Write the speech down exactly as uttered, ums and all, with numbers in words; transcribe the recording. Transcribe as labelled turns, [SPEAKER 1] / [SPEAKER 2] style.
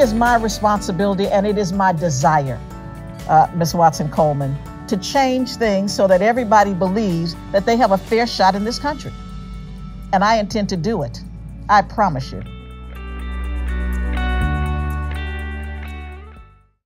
[SPEAKER 1] is my responsibility and it is my desire, uh, Miz Watson-Coleman, to change things so that everybody believes that they have a fair shot in this country. And I intend to do it. I promise you.